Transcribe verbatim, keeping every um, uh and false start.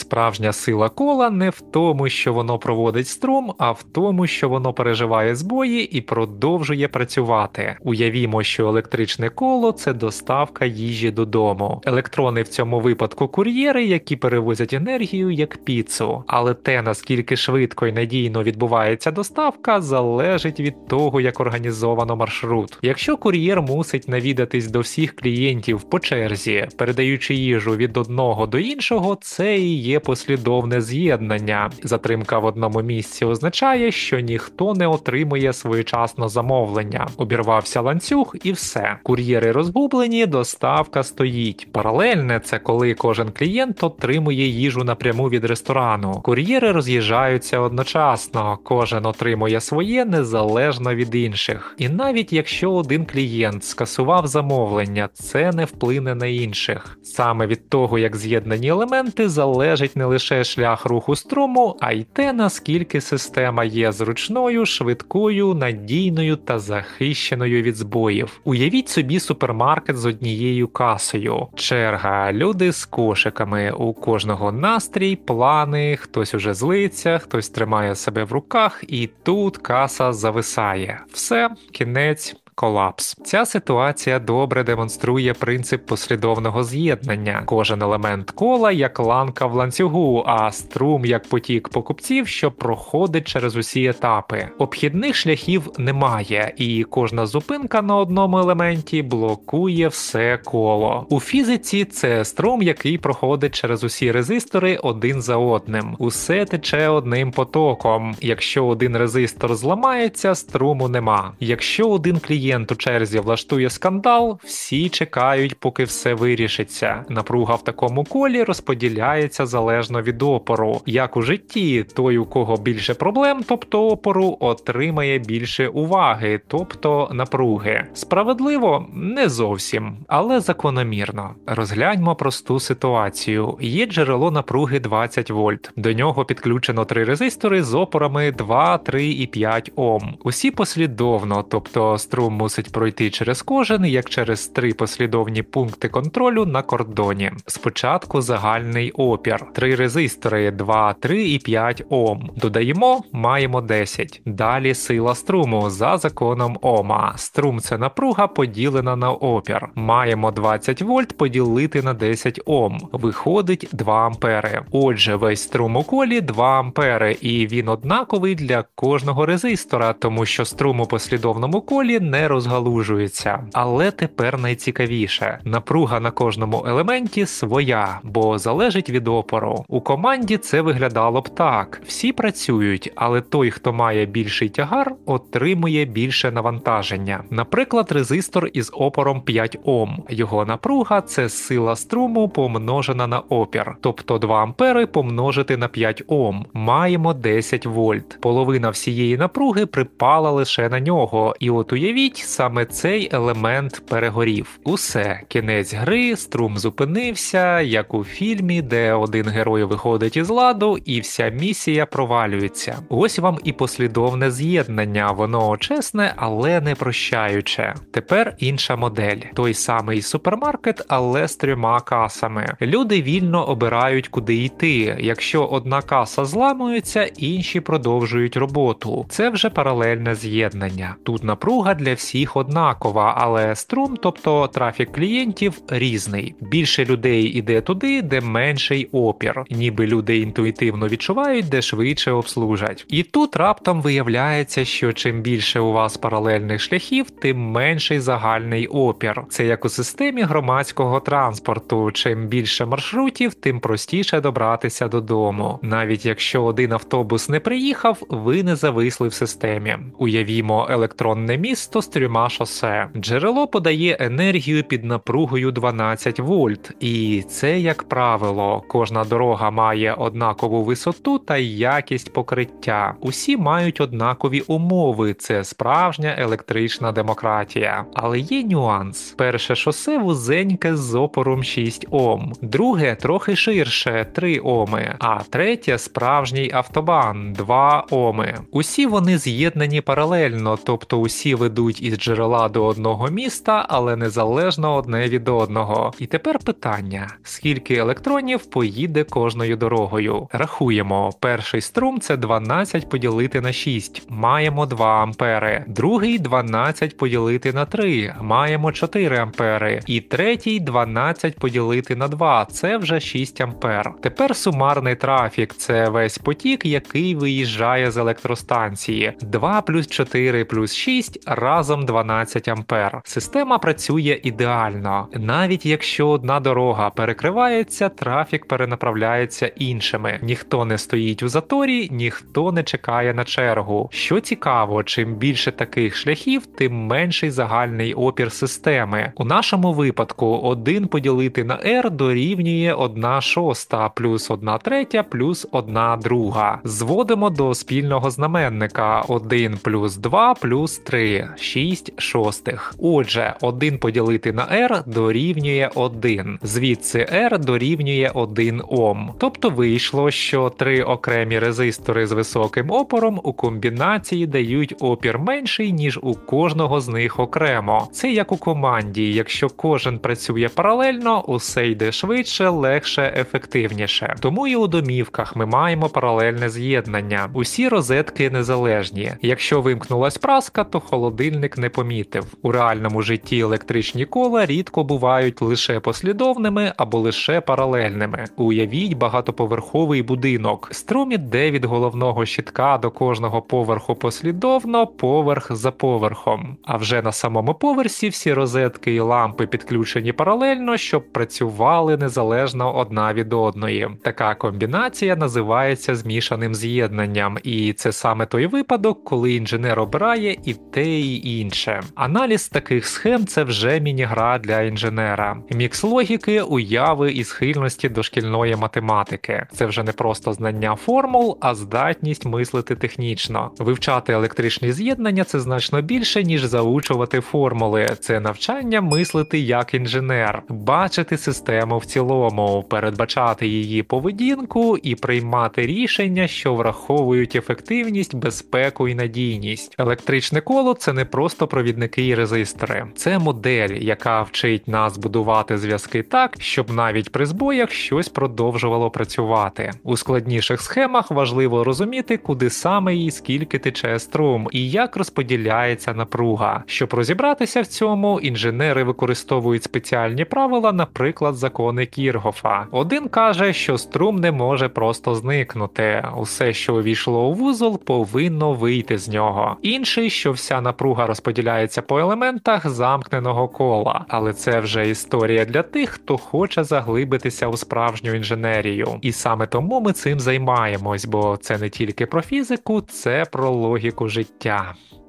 Справжня сила кола не в тому, що воно проводить струм, а в тому, що воно переживає збої і продовжує працювати. Уявімо, що електричне коло – це доставка їжі додому. Електрони в цьому випадку кур'єри, які перевозять енергію як піцу. Але те, наскільки швидко і надійно відбувається доставка, залежить від того, як організовано маршрут. Якщо кур'єр мусить навідатись до всіх клієнтів по черзі, передаючи їжу від одного до іншого, це і є послідовне з'єднання. Затримка в одному місці означає, що ніхто не отримує своєчасно замовлення. Обірвався ланцюг і все. Кур'єри розгублені, доставка стоїть. Паралельне – це коли кожен клієнт отримує їжу напряму від ресторану. Кур'єри роз'їжджаються одночасно, кожен отримує своє незалежно від інших. І навіть якщо один клієнт скасував замовлення, це не вплине на інших. Саме від того, як з'єднані елементи, залежить не лише шлях руху струму, а й те, наскільки система є зручною, швидкою, надійною та захищеною від збоїв. Уявіть собі супермаркет з однією касою. Черга, люди з кошиками, у кожного настрій, плани, хтось уже злиться, хтось тримає себе в руках, і тут каса зависає. Все, кінець. Колапс. Ця ситуація добре демонструє принцип послідовного з'єднання. Кожен елемент кола як ланка в ланцюгу, а струм як потік покупців, що проходить через усі етапи. Обхідних шляхів немає, і кожна зупинка на одному елементі блокує все коло. У фізиці це струм, який проходить через усі резистори один за одним. Усе тече одним потоком. Якщо один резистор зламається, струму нема. Якщо один клієнт Клієнт у черзі влаштує скандал, всі чекають, поки все вирішиться. Напруга в такому колі розподіляється залежно від опору. Як у житті, той, у кого більше проблем, тобто опору, отримає більше уваги, тобто напруги. Справедливо? Не зовсім, але закономірно. Розгляньмо просту ситуацію. Є джерело напруги двадцять вольт. До нього підключено три резистори з опорами два, три і п'ять Ом. Усі послідовно, тобто струм мусить пройти через кожен, як через три послідовні пункти контролю на кордоні. Спочатку загальний опір. Три резистори два, три і п'ять Ом. Додаємо, маємо десять. Далі сила струму за законом Ома. Струм – це напруга поділена на опір. Маємо двадцять вольт поділити на десять Ом. Виходить два ампери. Отже, весь струм у колі два ампери, і він однаковий для кожного резистора, тому що струм у послідовному колі не розгалужується. Але тепер найцікавіше. Напруга на кожному елементі своя, бо залежить від опору. У команді це виглядало б так. Всі працюють, але той, хто має більший тягар, отримує більше навантаження. Наприклад, резистор із опором п'ять Ом. Його напруга – це сила струму помножена на опір. Тобто два ампери помножити на п'ять Ом. Маємо десять вольт. Половина всієї напруги припала лише на нього. І от уявіть, саме цей елемент перегорів. Усе, кінець гри, струм зупинився, як у фільмі, де один герой виходить із ладу і вся місія провалюється. Ось вам і послідовне з'єднання, воно чесне, але не прощаюче. Тепер інша модель. Той самий супермаркет, але з трьома касами. Люди вільно обирають, куди йти. Якщо одна каса зламується, інші продовжують роботу. Це вже паралельне з'єднання. Тут напруга для всіх однакова, але струм, тобто трафік клієнтів, різний. Більше людей іде туди, де менший опір. Ніби люди інтуїтивно відчувають, де швидше обслужать. І тут раптом виявляється, що чим більше у вас паралельних шляхів, тим менший загальний опір. Це як у системі громадського транспорту. Чим більше маршрутів, тим простіше добратися додому. Навіть якщо один автобус не приїхав, ви не зависли в системі. Уявімо електронне місто з трьома шосе. Джерело подає енергію під напругою дванадцять вольт. І це, як правило, кожна дорога має однакову висоту та якість покриття. Усі мають однакові умови. Це справжня електрична демократія. Але є нюанс. Перше шосе вузеньке з опором шість Ом. Друге трохи ширше – три Оми. А третє справжній автобан – два Оми. Усі вони з'єднані паралельно, тобто усі ведуть йдуть із джерела до одного міста, але незалежно одне від одного. І тепер питання: скільки електронів поїде кожною дорогою? Рахуємо. Перший струм – це дванадцять поділити на шість. Маємо два ампери. Другий – дванадцять поділити на три. Маємо чотири ампери. І третій – дванадцять поділити на два. Це вже шість ампер. Тепер сумарний трафік – це весь потік, який виїжджає з електростанції. два плюс чотири плюс шість разом дванадцять ампер. Система працює ідеально. Навіть якщо одна дорога перекривається, трафік перенаправляється іншими. Ніхто не стоїть у заторі, ніхто не чекає на чергу. Що цікаво, чим більше таких шляхів, тим менший загальний опір системи. У нашому випадку один поділити на R дорівнює одна шоста плюс одна третя плюс одна друга. Зводимо до спільного знаменника один плюс два плюс три, шість шостих. Отже, один поділити на R дорівнює один. Звідси R дорівнює один Ом. Тобто вийшло, що три окремі резистори з високим опором у комбінації дають опір менший, ніж у кожного з них окремо. Це як у команді. Якщо кожен працює паралельно, усе йде швидше, легше, ефективніше. Тому і у домівках ми маємо паралельне з'єднання. Усі розетки незалежні. Якщо вимкнулась праска, то холодильник не помітив. У реальному житті електричні кола рідко бувають лише послідовними або лише паралельними. Уявіть багатоповерховий будинок. Струм іде від головного щитка до кожного поверху послідовно, поверх за поверхом. А вже на самому поверсі всі розетки і лампи підключені паралельно, щоб працювали незалежно одна від одної. Така комбінація називається змішаним з'єднанням, і це саме той випадок, коли інженер обирає і те, і інше. Аналіз таких схем – це вже міні-гра для інженера. Мікс логіки, уяви і схильності до шкільної математики. Це вже не просто знання формул, а здатність мислити технічно. Вивчати електричні з'єднання – це значно більше, ніж заучувати формули. Це навчання мислити як інженер, бачити систему в цілому, передбачати її поведінку і приймати рішення, що враховують ефективність, безпеку і надійність. Електричне коло – це не просто провідники і резистори. Це модель, яка вчить нас будувати зв'язки так, щоб навіть при збоях щось продовжувало працювати. У складніших схемах важливо розуміти, куди саме і скільки тече струм, і як розподіляється напруга. Щоб розібратися в цьому, інженери використовують спеціальні правила, наприклад, закони Кірхофа. Один каже, що струм не може просто зникнути. Усе, що увійшло у вузол, повинно вийти з нього. Інший, що вся напруга розподіляється по елементах замкненого кола. Але це вже історія для тих, хто хоче заглибитися у справжню інженерію. І саме тому ми цим займаємось, бо це не тільки про фізику, це про логіку життя.